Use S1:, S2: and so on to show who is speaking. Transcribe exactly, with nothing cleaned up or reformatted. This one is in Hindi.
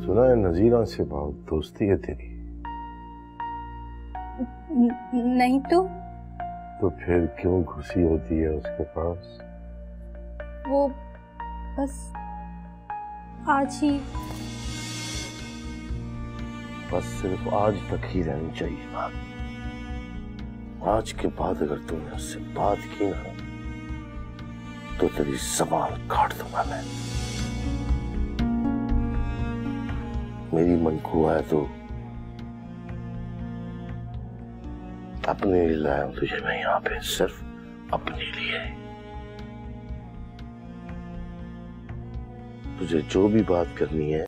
S1: सुना है नजीरा से बहुत दोस्ती है तेरी।
S2: नहीं तो
S1: तो फिर क्यों घुसी होती है उसके पास?
S2: वो बस आज ही।
S1: बस सिर्फ आज तक ही रहनी चाहिए बात। आज के बाद अगर तुमने उससे बात की ना तो तेरी ज़बान काट दूंगा मैं। मेरी मन को है तो अपने लिए लाया हूं तुझे मैं यहाँ पे, सिर्फ अपने लिए। तुझे जो भी बात करनी है